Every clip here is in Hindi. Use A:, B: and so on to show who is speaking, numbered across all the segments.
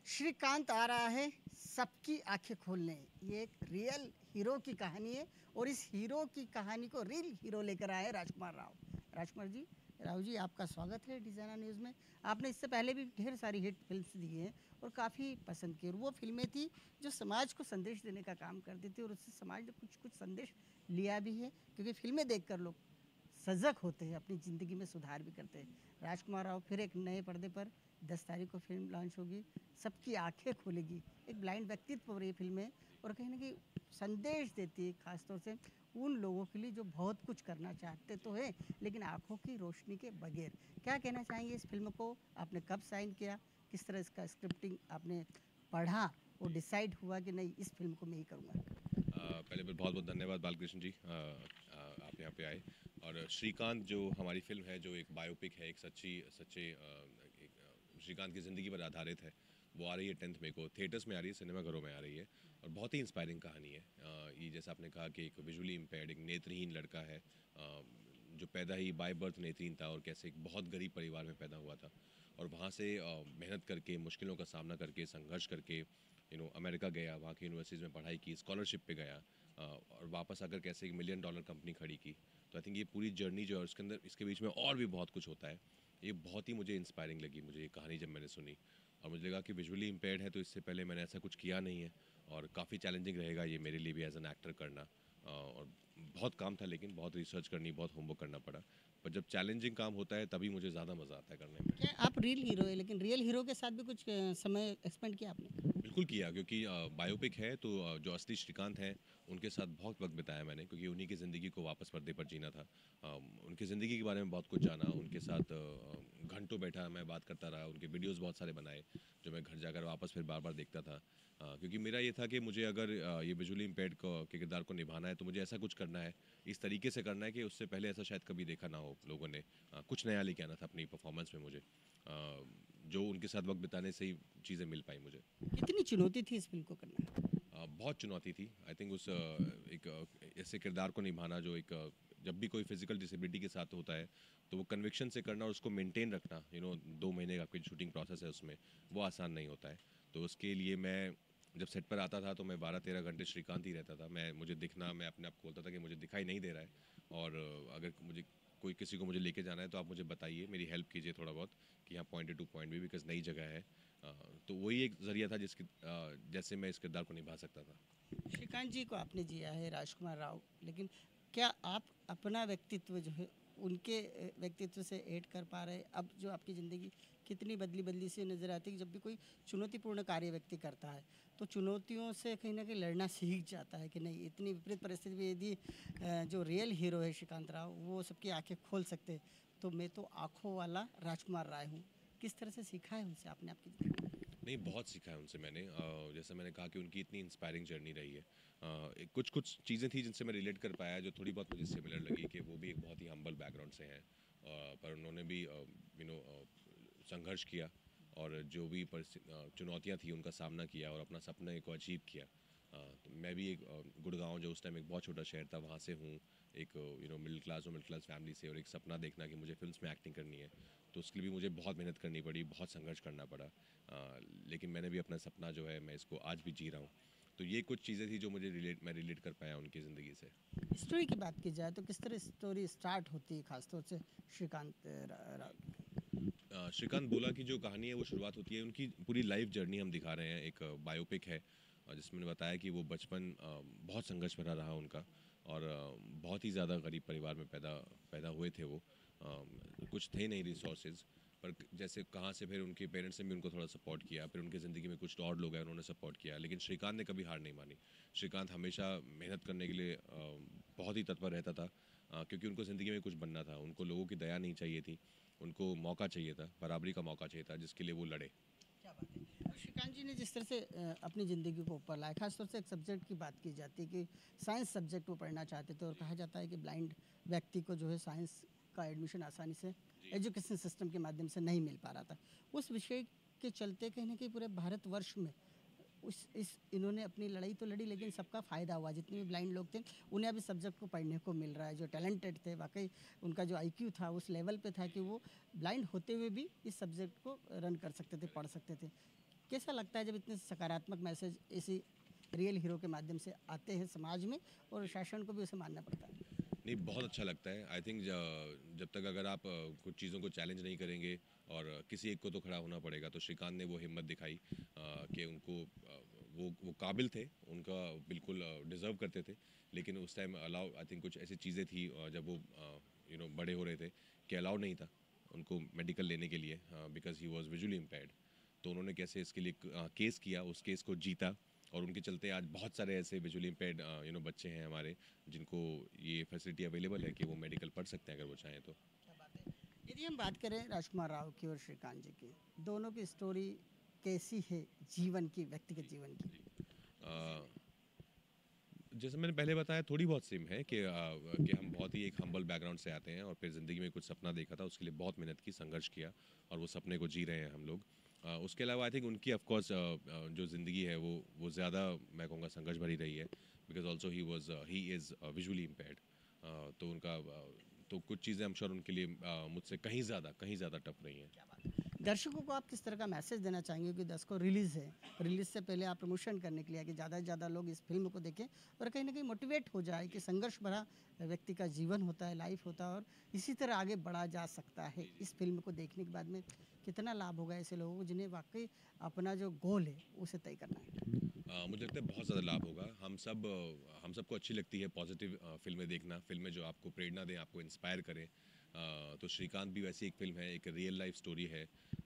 A: श्रीकांत आ रहा है सबकी आंखें खोलने। ये एक रियल हीरो की कहानी है और इस हीरो की कहानी को रियल हीरो लेकर आए राजकुमार राव। राजकुमार जी, राव जी, आपका स्वागत है डिज़ाइनर न्यूज़ में। आपने इससे पहले भी ढेर सारी हिट फिल्म्स दी हैं और काफ़ी पसंद की, और वो फिल्में थी जो समाज को संदेश देने का काम करती थी और उससे समाज ने कुछ कुछ संदेश लिया भी है, क्योंकि फिल्में देखकर लोग सजग होते हैं, अपनी ज़िंदगी में सुधार भी करते हैं। राजकुमार राव फिर एक नए पर्दे पर 10 तारीख को फिल्म लॉन्च होगी, सबकी आंखें खोलेगी। एक ब्लाइंड व्यक्तित्व पर ये फिल्म है और कहीं ना कहीं संदेश देती है, खासतौर से उन लोगों के लिए जो बहुत कुछ करना चाहते तो हैं लेकिन आंखों की रोशनी के बगैर। क्या कहना चाहेंगे इस फिल्म को? आपने कब साइन किया, किस तरह इसका स्क्रिप्टिंग आपने पढ़ा और डिसाइड हुआ कि नहीं, इस फिल्म को मैं ही करूँगा?
B: पहले बहुत बहुत धन्यवाद बालकृष्ण जी, आप यहाँ पे आए। और श्रीकांत जो हमारी फिल्म है, जो एक बायोपिक है, एक श्रीकांत की ज़िंदगी पर आधारित है, वो आ रही है 10 मई को। थिएटर्स में आ रही है, सिनेमाघरों में आ रही है और बहुत ही इंस्पायरिंग कहानी है। ये जैसा आपने कहा कि एक विजुअली इम्पेयर्ड, एक नेत्रहीन लड़का है, जो पैदा ही बाय बर्थ नेत्रहीन था और कैसे एक बहुत गरीब परिवार में पैदा हुआ था और वहाँ से मेहनत करके, मुश्किलों का सामना करके, संघर्ष करके अमेरिका गया, वहाँ की यूनिवर्सिटीज़ में पढ़ाई की, स्कॉलरशिप पे गया, और वापस आकर कैसे एक $1 मिलियन कंपनी खड़ी की। तो आई थिंक ये पूरी जर्नी जो है उसके अंदर, इसके बीच में और भी बहुत कुछ होता है। ये बहुत ही मुझे इंस्पायरिंग लगी, मुझे ये कहानी जब मैंने सुनी। और मुझे लगा कि विजुअली इम्पेयर्ड है तो इससे पहले मैंने ऐसा कुछ किया नहीं है और काफ़ी चैलेंजिंग रहेगा ये मेरे लिए भी एज एन एक्टर करना। और बहुत काम था, लेकिन बहुत रिसर्च करनी, बहुत होमवर्क करना पड़ा। पर जब चैलेंजिंग काम होता है तभी मुझे ज़्यादा मज़ा आता है करने में।
A: क्या आप रियल हीरो है, लेकिन रियल हीरो के साथ भी कुछ समय एक्सपेंड किया आपने?
B: बिल्कुल किया, क्योंकि बायोपिक है तो जो असली श्रीकांत हैं उनके साथ बहुत वक्त बिताया मैंने, क्योंकि उन्हीं की ज़िंदगी को वापस पर्दे पर जीना था। उनकी ज़िंदगी के बारे में बहुत कुछ जाना, उनके साथ घंटों बैठा मैं बात करता रहा, उनके वीडियोस बहुत सारे बनाए जो मैं घर जाकर वापस फिर बार बार देखता था। क्योंकि मेरा ये था कि मुझे अगर ये विजुअली इम्पेयर्ड के किरदार को निभाना है तो मुझे ऐसा कुछ करना है, इस तरीके से करना है कि उससे पहले ऐसा शायद कभी देखा ना हो लोगों ने। कुछ नया लेके आना था अपनी परफॉर्मेंस में मुझे, जो उनके साथ वक्त बिताने से ही चीज़ें मिल पाई मुझे।
A: कितनी चुनौती थी इस फिल्म को करना?
B: बहुत चुनौती थी। आई थिंक उस एक ऐसे किरदार को निभाना जो एक जब भी कोई फिजिकल डिसेबिलिटी के साथ होता है तो वो कन्विक्शन से करना और उसको मेंटेन रखना, 2 महीने का आपकी शूटिंग प्रोसेस है उसमें, वो आसान नहीं होता है। तो उसके लिए मैं जब सेट पर आता था तो मैं 12-13 घंटे श्रीकांत ही रहता था। मैं अपने आप को बोलता था कि मुझे दिखाई नहीं दे रहा है, और अगर मुझे कोई किसी को मुझे लेके जाना है तो आप मुझे बताइए, मेरी हेल्प कीजिए थोड़ा बहुत, कि यहाँ point A to point B, because नई जगह है। अ, तो वही एक ज़रिया था जैसे मैं इस किरदार को निभा सकता था।
A: श्रीकांत जी को आपने जिया है, राजकुमार राव, लेकिन क्या आप अपना व्यक्तित्व जो है उनके व्यक्तित्व से ऐड कर पा रहे? अब जो आपकी ज़िंदगी कितनी बदली बदली सी नज़र आती है कि जब भी कोई चुनौतीपूर्ण कार्य व्यक्ति करता है तो चुनौतियों से कहीं ना कहीं लड़ना सीख जाता है कि नहीं, इतनी विपरीत परिस्थिति में यदि जो रियल हीरो है श्रीकांत राव, वो सबकी आंखें खोल सकते हैं, तो मैं तो आँखों वाला राजकुमार राय हूँ। किस तरह से सीखा है उनसे आपने आपकी ज़िंदगी में?
B: नहीं, बहुत सीखा है उनसे मैंने। जैसे मैंने कहा कि उनकी इतनी इंस्पायरिंग जर्नी रही है। कुछ कुछ चीज़ें थी जिनसे मैं रिलेट कर पाया, जो थोड़ी बहुत मुझे सिमिलर लगी, कि वो भी एक बहुत ही हम्बल बैकग्राउंड से हैं, पर उन्होंने भी संघर्ष किया और जो भी चुनौतियाँ थी उनका सामना किया और अपना सपने को अचीव किया। तो मैं भी एक गुड़गांव, जो उस टाइम एक बहुत छोटा शहर था, वहाँ से हूँ। एक मिडिल क्लास फैमिली से, और एक सपना देखना कि मुझे फिल्म्स में एक्टिंग करनी है, तो उसके लिए भी मुझे बहुत मेहनत करनी पड़ी, बहुत संघर्ष करना पड़ा। लेकिन मैंने भी अपना सपना जो है, मैं इसको आज भी जी रहा हूँ। तो ये कुछ चीज़ें थी जो मैं रिलेट कर पाया उनकी ज़िंदगी से।
A: स्टोरी की बात की जाए तो किस तरह स्टोरी स्टार्ट होती है, खासतौर से श्रीकांत राव?
B: श्रीकांत बोला की जो कहानी है वो शुरुआत होती है, उनकी पूरी लाइफ जर्नी हम दिखा रहे हैं। एक बायोपिक है जिसमें मैंने बताया कि वो बचपन बहुत संघर्ष भरा रहा उनका, और बहुत ही ज़्यादा गरीब परिवार में पैदा पैदा हुए थे वो। कुछ थे नहीं रिसोर्सेज, पर जैसे कहाँ से फिर उनके पेरेंट्स ने भी उनको थोड़ा सपोर्ट किया, फिर उनकी ज़िंदगी में कुछ और लोग हैं उन्होंने सपोर्ट किया, लेकिन श्रीकांत ने कभी हार नहीं मानी। श्रीकांत हमेशा मेहनत करने के लिए बहुत ही तत्पर रहता था, क्योंकि उनको ज़िंदगी में कुछ बनना था। उनको लोगों की दया नहीं चाहिए थी, उनको मौका चाहिए था, बराबरी का मौका चाहिए था, जिसके लिए वो लड़े।
A: क्या बात है। और श्रीकांत जी ने जिस तरह से अपनी ज़िंदगी को ऊपर लाया, खासतौर से एक सब्जेक्ट की बात की जाती है कि साइंस सब्जेक्ट वो पढ़ना चाहते थे और कहा जाता है कि ब्लाइंड व्यक्ति को जो है साइंस का एडमिशन आसानी से एजुकेशन सिस्टम के माध्यम से नहीं मिल पा रहा था। उस विषय के चलते कहीं ना कहीं पूरे भारतवर्ष में उस इस इन्होंने अपनी लड़ाई तो लड़ी, लेकिन सबका फ़ायदा हुआ। जितने भी ब्लाइंड लोग थे उन्हें अभी सब्जेक्ट को पढ़ने को मिल रहा है। जो टैलेंटेड थे, वाकई उनका जो आईक्यू था उस लेवल पे था कि वो ब्लाइंड होते हुए भी इस सब्जेक्ट को रन कर सकते थे, पढ़ सकते थे। कैसा लगता है जब इतने सकारात्मक मैसेज इसी रियल हीरो के माध्यम से आते हैं समाज में और शासन को भी उसे मानना पड़ता है?
B: नहीं, बहुत अच्छा लगता है। आई थिंक जब तक अगर आप कुछ चीज़ों को चैलेंज नहीं करेंगे और किसी एक को तो खड़ा होना पड़ेगा, तो श्रीकांत ने वो हिम्मत दिखाई कि उनको वो काबिल थे, उनका बिल्कुल डिज़र्व करते थे। लेकिन उस टाइम अलाउ आई थिंक कुछ ऐसी चीज़ें थी जब वो बड़े हो रहे थे कि अलाउ नहीं था उनको मेडिकल लेने के लिए because he was visually impaired. तो उन्होंने कैसे इसके लिए केस किया, उस केस को जीता और उनके चलते आज बहुत सारे ऐसे विजुअली इम्पेयर्ड बच्चे हैं हमारे जिनको ये फैसिलिटी अवेलेबल है कि वो मेडिकल पढ़ सकते हैं अगर वो चाहें तो।
A: क्या बात है। यदि हम बात करें राजकुमार राव की और श्रीकांत जी की, दोनों की स्टोरी कैसी है जीवन की, व्यक्तिगत जीवन की?
B: अ, जैसे मैंने पहले बताया थोड़ी बहुत सिम है कि हम बहुत ही एक हम्बल बैकग्राउंड से आते हैं और फिर ज़िंदगी में कुछ सपना देखा था, उसके लिए बहुत मेहनत की, संघर्ष किया और वो सपने को जी रहे हैं हम लोग। उसके अलावा आई थिंक उनकी ऑफकोर्स जो ज़िंदगी है वो ज़्यादा मैं कहूँगा संघर्ष भरी रही है because also he is visually impaired. तो उनका तो कुछ चीज़ें हम श्योर उनके लिए मुझसे कहीं ज़्यादा टफ रही हैं।
A: क्या बात है। दर्शकों को आप किस तरह का मैसेज देना चाहेंगे कि 10 को रिलीज़ है, रिलीज़ से पहले आप प्रमोशन करने के लिए कि ज़्यादा से ज़्यादा लोग इस फिल्म को देखें और कहीं ना कहीं मोटिवेट हो जाए कि संघर्ष भरा व्यक्ति का जीवन होता है, लाइफ होता है और इसी तरह आगे बढ़ा जा सकता है। इस फिल्म को देखने के बाद में कितना लाभ होगा ऐसे लोगों को जिन्हें वाकई अपना जो गोल है उसे तय करना है?
B: मुझे लगता है बहुत ज़्यादा लाभ होगा। हम सबको अच्छी लगती है पॉजिटिव फिल्में देखना, फिल्में जो आपको प्रेरणा दें, आपको इंस्पायर करें। तो श्रीकांत भी वैसी एक फ़िल्म है, एक रियल लाइफ स्टोरी है।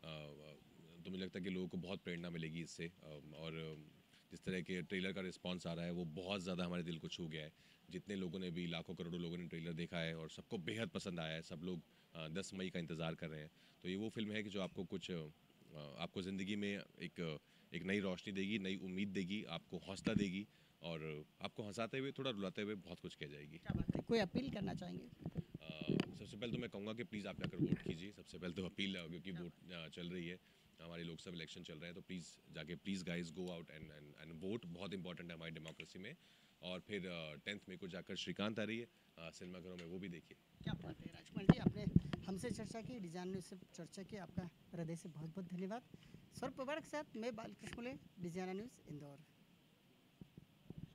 B: तो मुझे लगता है कि लोगों को बहुत प्रेरणा मिलेगी इससे और जिस तरह के ट्रेलर का रिस्पांस आ रहा है वो बहुत ज़्यादा हमारे दिल को छू गया है। जितने लोगों ने भी लाखों करोड़ों लोगों ने ट्रेलर देखा है और सबको बेहद पसंद आया है। सब लोग 10 मई का इंतज़ार कर रहे हैं। तो ये वो फिल्म है कि जो आपको कुछ आपको ज़िंदगी में एक नई रोशनी देगी, नई उम्मीद देगी, आपको हौसला देगी और आपको हंसाते हुए थोड़ा रुलाते हुए बहुत कुछ कह जाएगी।
A: क्या बात है। कोई अपील करना चाहेंगे?
B: सबसे पहले तो मैं कहूँगा कि प्लीज़ आप जाकर वोट कीजिए। सबसे पहले तो अपील क्योंकि वोट चल रही है, हमारे लोकसभा इलेक्शन चल रहे हैं, तो प्लीज़ जाके please guys go out and vote. बहुत इंपॉर्टेंट है हमारी डेमोक्रेसी में। और फिर 10th मई को जाकर श्रीकांत आ रही है सिनेमाघरों में, वो भी देखिए।
A: क्या बात है राजकुमार जी, आपने हमसे चर्चा की, डिजाइन से चर्चा की, आपका हृदय से बहुत बहुत धन्यवाद। स्वर प्रभार के साथ मैं बालकृष्ण मुले, डिजाना न्यूज़ इंदौर।